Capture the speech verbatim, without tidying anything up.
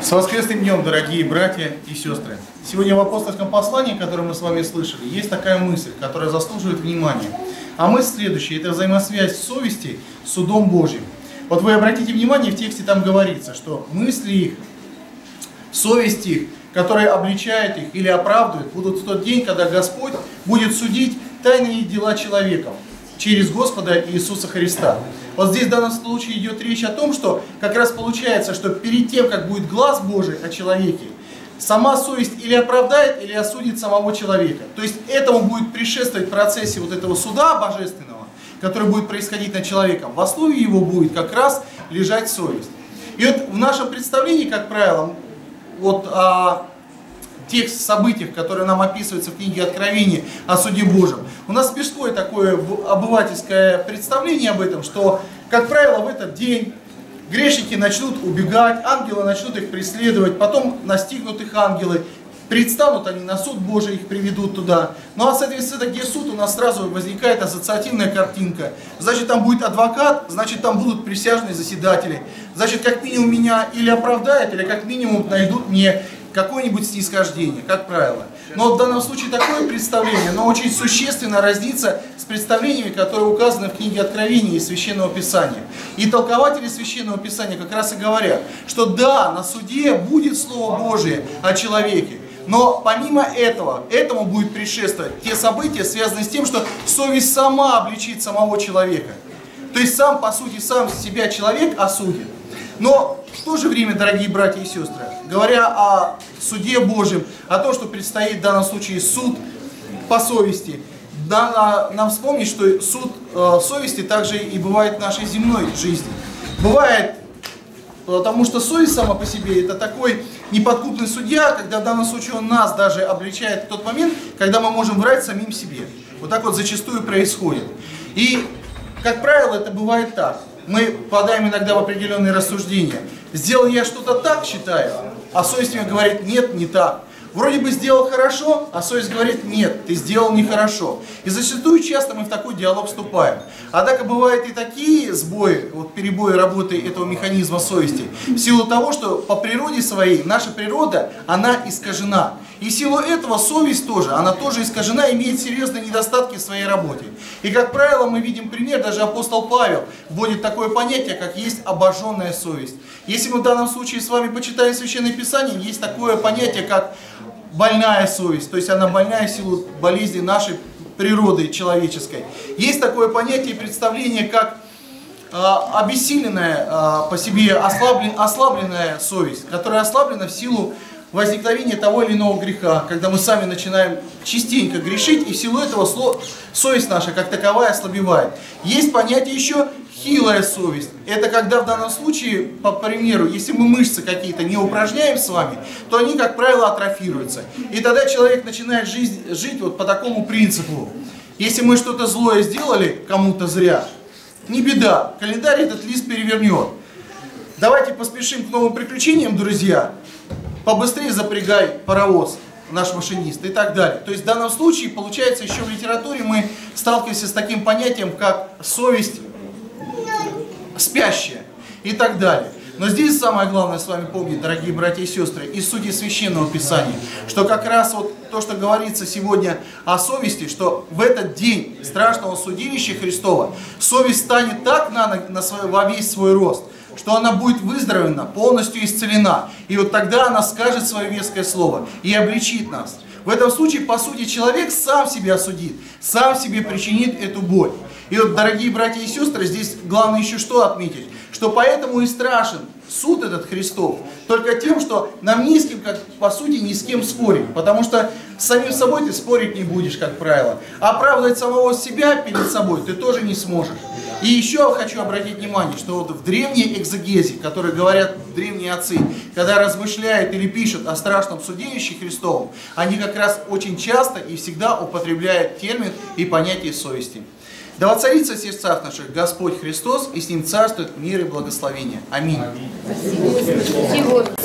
С воскресным днем, дорогие братья и сестры! Сегодня в апостольском послании, которое мы с вами слышали, есть такая мысль, которая заслуживает внимания. А мысль следующая – это взаимосвязь совести с судом Божьим. Вот вы обратите внимание, в тексте там говорится, что мысли их, совесть их, которые обличают их или оправдывают, будут в тот день, когда Господь будет судить тайные дела человека через Господа Иисуса Христа. Вот здесь в данном случае идет речь о том, что как раз получается, что перед тем, как будет глаз Божий о человеке, сама совесть или оправдает, или осудит самого человека. То есть этому будет предшествовать в процессе вот этого суда божественного, который будет происходить над человеком. В основе его будет как раз лежать совесть. И вот в нашем представлении, как правило, вот о тех событиях, которые нам описываются в книге Откровения о суде Божьем, у нас мирское такое обывательское представление об этом, что, как правило, в этот день грешники начнут убегать, ангелы начнут их преследовать, потом настигнут их ангелы, предстанут они на суд Божий, их приведут туда. Ну а, соответственно, где суд, у нас сразу возникает ассоциативная картинка. Значит, там будет адвокат, значит, там будут присяжные заседатели. Значит, как минимум меня или оправдают, или как минимум найдут мне какое-нибудь снисхождение, как правило. Но в данном случае такое представление, но очень существенно разнится с представлениями, которые указаны в книге Откровения и Священного Писания. И толкователи Священного Писания как раз и говорят, что да, на суде будет Слово Божие о человеке, но помимо этого, этому будет предшествовать те события, связанные с тем, что совесть сама обличит самого человека. То есть сам, по сути, сам себя человек осудит. Но в то же время, дорогие братья и сестры, говоря о суде Божьем, о том, что предстоит в данном случае суд по совести, надо нам вспомнить, что суд э, совести также и бывает в нашей земной жизни. Бывает, потому что совесть сама по себе это такой неподкупный судья, когда в данном случае он нас даже обличает в тот момент, когда мы можем врать самим себе. Вот так вот зачастую происходит. И, как правило, это бывает так. Мы впадаем иногда в определенные рассуждения. Сделал я что-то так, считаю, а совесть мне говорит, нет, не так. Вроде бы сделал хорошо, а совесть говорит, нет, ты сделал нехорошо. И зачастую часто мы в такой диалог вступаем. Однако бывают и такие сбои, вот перебои работы этого механизма совести, в силу того, что по природе своей, наша природа, она искажена. И в силу этого совесть тоже, она тоже искажена, имеет серьезные недостатки в своей работе. И, как правило, мы видим пример, даже апостол Павел вводит такое понятие, как есть обожженная совесть. Если мы в данном случае с вами почитаем Священное Писание, есть такое понятие, как больная совесть, то есть она больная в силу болезни нашей природы человеческой. Есть такое понятие и представление, как э, обессиленная э, по себе ослаблен, ослабленная совесть, которая ослаблена в силу возникновения того или иного греха, когда мы сами начинаем частенько грешить, и в силу этого совесть наша как таковая ослабевает. Есть понятие еще хилая совесть. Это когда в данном случае, по примеру, если мы мышцы какие-то не упражняем с вами, то они, как правило, атрофируются. И тогда человек начинает жить, жить вот по такому принципу. Если мы что-то злое сделали кому-то зря, не беда, календарь этот лист перевернет. Давайте поспешим к новым приключениям, друзья. Побыстрее запрягай паровоз, наш машинист и так далее. То есть в данном случае, получается, еще в литературе мы сталкиваемся с таким понятием, как совесть спящая и так далее. Но здесь самое главное с вами помнить, дорогие братья и сестры, из сути Священного Писания, что как раз вот то, что говорится сегодня о совести, что в этот день страшного судилища Христова совесть станет так на, на свой, во весь свой рост, что она будет выздоровлена, полностью исцелена. И вот тогда она скажет свое веское слово и обличит нас. В этом случае, по сути, человек сам себя осудит, сам себе причинит эту боль. И вот, дорогие братья и сестры, здесь главное еще что отметить, что поэтому и страшен суд этот Христов, только тем, что нам ни с кем, как, по сути, ни с кем спорить, потому что с самим собой ты спорить не будешь, как правило, а оправдывать самого себя перед собой ты тоже не сможешь. И еще хочу обратить внимание, что вот в древней экзегезе, которые говорят древние отцы, когда размышляют или пишут о страшном судилище Христовом, они как раз очень часто и всегда употребляют термин и понятие совести. Да воцарится в сердцах наших Господь Христос, и с Ним царствует мир и благословение. Аминь. Аминь.